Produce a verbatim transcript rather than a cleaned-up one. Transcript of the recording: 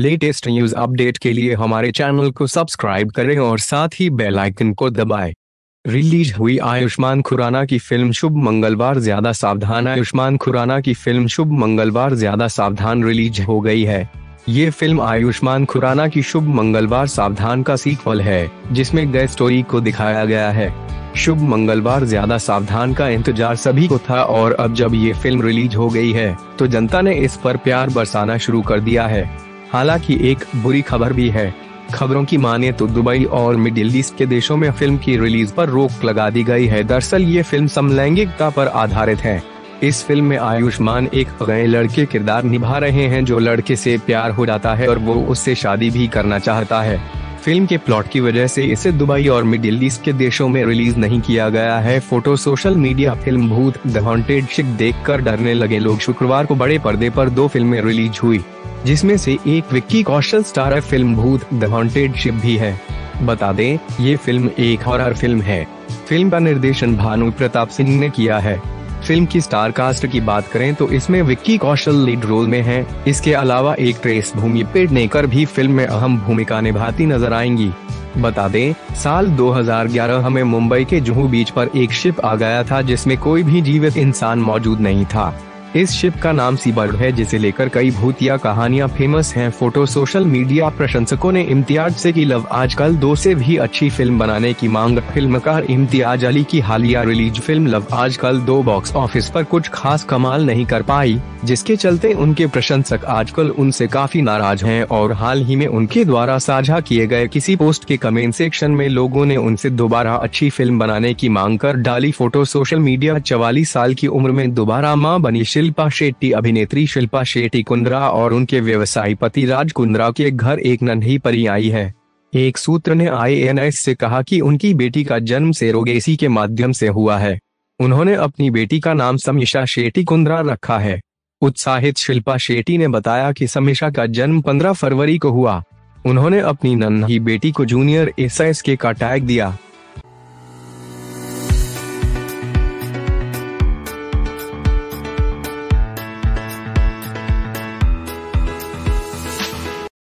Latest news update के लिए हमारे चैनल को सब्सक्राइब करें और साथ ही बेल आइकन को दबाएं। रिलीज हुई आयुष्मान खुराना की फिल्म शुभ मंगलवार ज्यादा सावधान। आयुष्मान खुराना की फिल्म शुभ मंगलवार ज्यादा सावधान रिलीज हो गई है। ये फिल्म आयुष्मान खुराना की शुभ मंगलवार सावधान का सीक्वल है, जिसमें गए स्टोरी को दिखाया गया है। शुभ मंगलवार ज्यादा सावधान का इंतजार सभी को था और अब जब ये फिल्म रिलीज हो गई है तो जनता ने इस पर प्यार बरसाना शुरू कर दिया है। हालांकि एक बुरी खबर भी है। खबरों की माने तो दुबई और मिडिल ईस्ट के देशों में फिल्म की रिलीज पर रोक लगा दी गई है। दरअसल ये फिल्म समलैंगिकता पर आधारित है। इस फिल्म में आयुष्मान एक गए लड़के किरदार निभा रहे हैं जो लड़के से प्यार हो जाता है और वो उससे शादी भी करना चाहता है। फिल्म के प्लॉट की वजह से इसे दुबई और मिडिल ईस्ट के देशों में रिलीज नहीं किया गया है। Photo social media. Film Bhoot the haunted ship देखकर डरने लगे लोग। शुक्रवार को बड़े पर्दे पर दो फिल्में रिलीज हुई, जिसमें से एक Vicky Kaushal starrer film Bhoot the haunted ship भी है। बता दें, ये फिल्म एक हॉरर फिल्म है। फिल्म का निर्देशन भानु प्रताप सिंह ने किया है। फिल्म की स्टार कास्ट की बात करें तो इसमें विक्की कौशल लीड रोल में है। इसके अलावा एक ट्रेस भूमि पेडनेकर भी फिल्म में अहम भूमिका निभाती नजर आएंगी। बता दें, साल दो हज़ार ग्यारह में मुंबई के जुहू बीच पर एक शिप आ गया था जिसमें कोई भी जीवित इंसान मौजूद नहीं था। इस शिप का नाम सीबर्ड है, जिसे लेकर कई भूतिया कहानियां फेमस हैं। Photo social media. प्रशंसकों ने इम्तियाज से की लव आजकल दो से भी अच्छी फिल्म बनाने की मांग। फिल्मकार इम्तियाज अली की हालिया रिलीज फिल्म लव आजकल दो बॉक्स ऑफिस पर कुछ खास कमाल नहीं कर पाई, जिसके चलते उनके प्रशंसक आजकल उनसे काफी नाराज हैं और हाल ही में उनके द्वारा साझा किए गए किसी पोस्ट के कमेंट सेक्शन में लोगों ने उनसे दोबारा अच्छी फिल्म बनाने की मांग कर डाली। Photo social media. चवालीस साल की उम्र में दोबारा मां बनी शिल्पा शेट्टी। अभिनेत्री शिल्पा शेट्टी कुंद्रा और उनके व्यवसायी पति राज कुंद्रा के घर एक नन्ही परी आई है। एक सूत्र ने आई एन एस से कहा कि उनकी बेटी का जन्म सेरोगेसी के माध्यम से हुआ है। उन्होंने अपनी बेटी का नाम समीक्षा शेट्टी कुंद्रा रखा है। उत्साहित शिल्पा शेट्टी ने बताया कि समीक्षा का जन्म पंद्रह फरवरी को हुआ। उन्होंने अपनी नन्ही बेटी को जूनियर एस एस के का टैग दिया।